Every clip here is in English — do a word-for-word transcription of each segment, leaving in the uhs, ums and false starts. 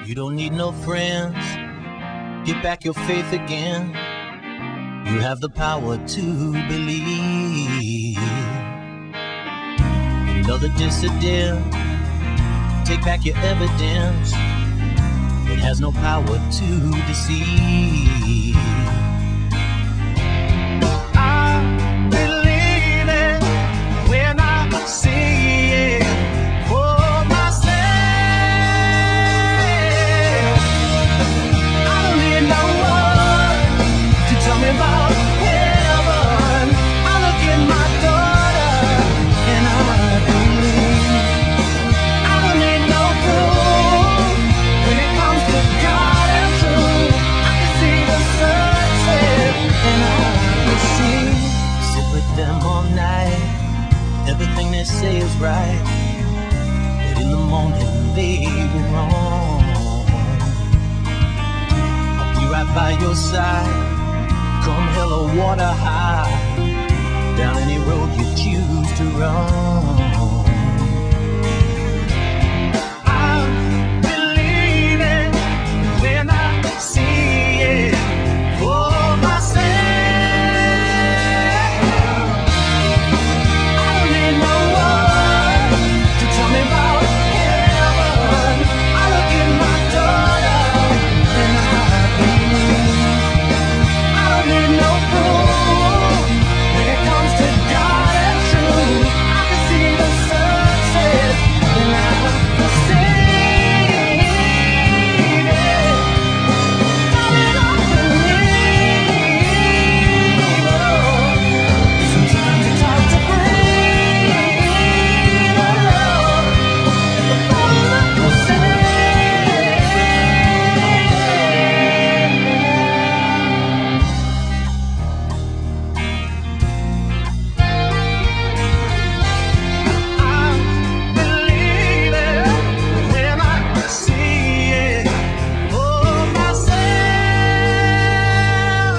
You don't need no friends. Get back your faith again. You have the power to believe. Another dissident. Take back your evidence. It has no power to deceive. I believe it when I see it for myself. I don't need no one to tell me about heaven. I look at my daughter and I believe. I don't need no proof when it comes to God and truth. I can see the sunset and I can see. Sit with them all night. Everything they say is right, but in the morning they were wrong. I'll be right by your side, come hell or water high, down any road you choose to run. I believe it when I see it for myself. I don't need no one to tell me about heaven. I look at my daughter and I believe. I don't need no proof when it comes to God and truth. I can see the sunset and I can see it. Darling, I believe. Sometimes it's hard to breathe. The bottom of the sand. I believe it when I see it for myself.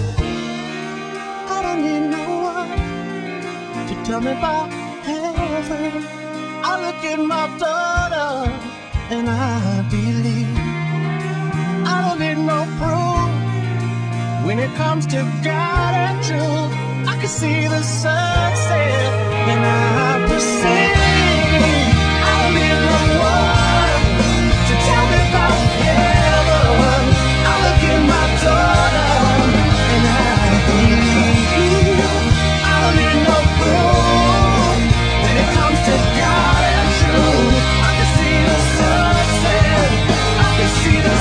I don't need no one to tell me about heaven. I look at my daughter and I believe. I don't need no proof when it comes to God and truth. I can see the sunset and I perceive. I don't need no one to tell me about heaven. I look at my daughter and I believe. I don't need no proof when it comes to God and truth. I can see the sunset. I can see the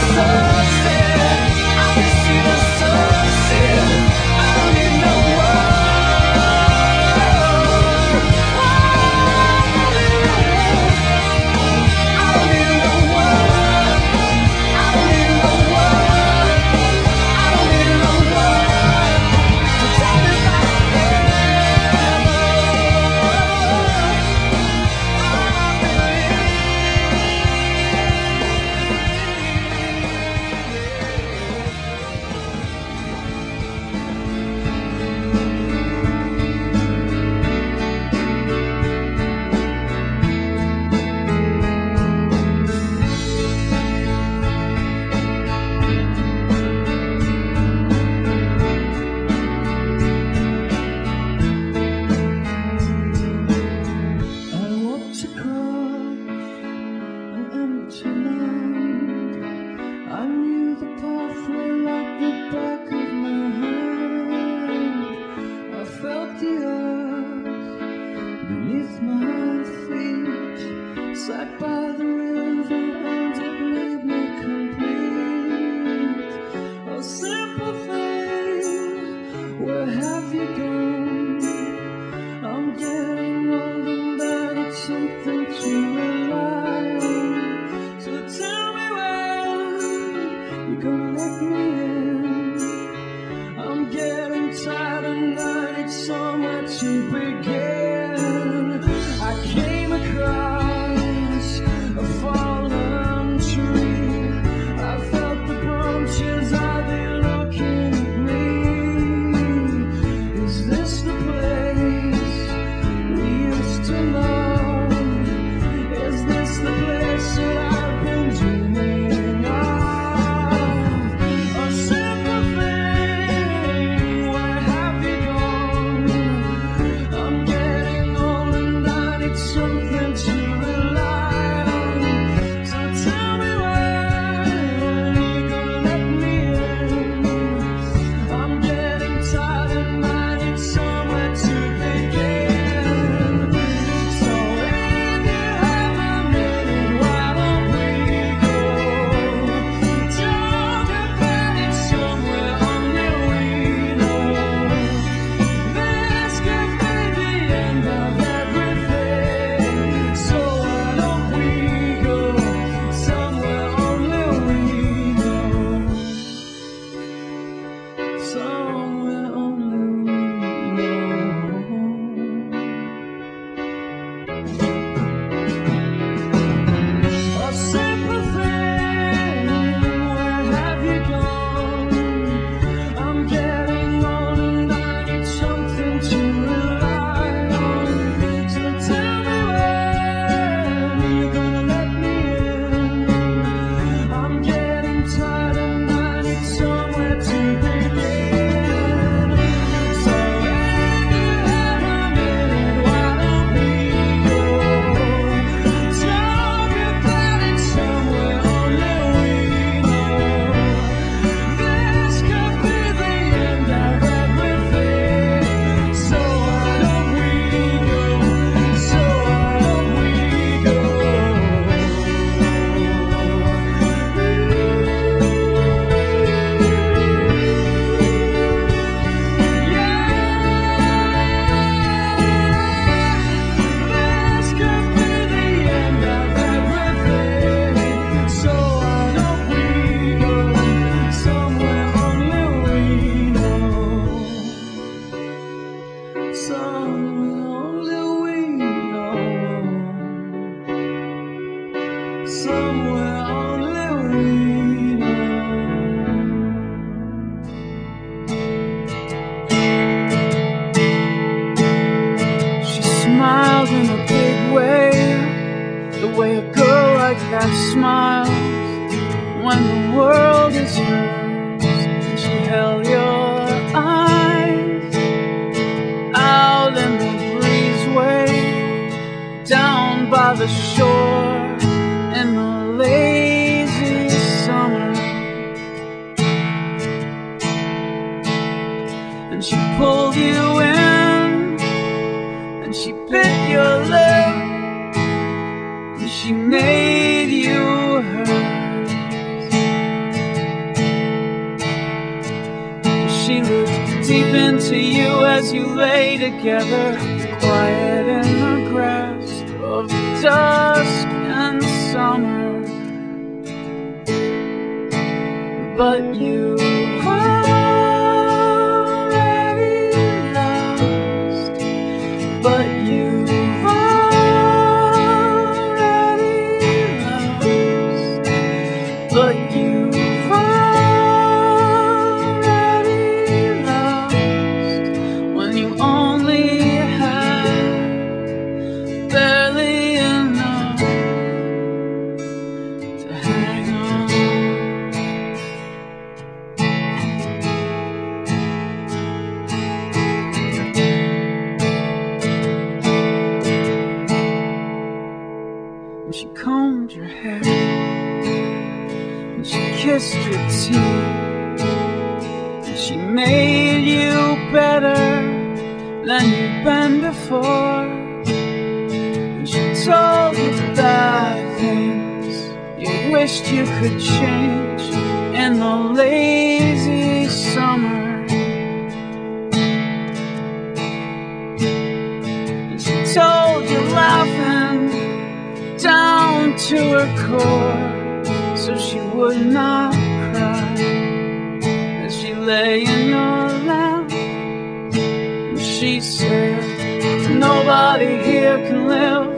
sunset. I can see the sunset. I don't need no the place that I've been dreaming somewhere only we know. She smiled in a big way, the way a girl like that smiles when the world is hers. And she held your eyes out in the breezeway, down by the shore in the lazy summer. And she pulled you in, and she bit your lip, and she made you hers. She looked deep into you as you lay together, quiet in the grass of dusk and summer. But you already lost. But you already lost. But you already lost when you only had barely enough to hang on. And she combed your hair, and she kissed your teeth, and she made you better than you'd been before. And she told you bad things you wished you could change in the lazy summer. And she told you laughing down to her core, so she would not cry as she lay in your lap. And she said, nobody here can live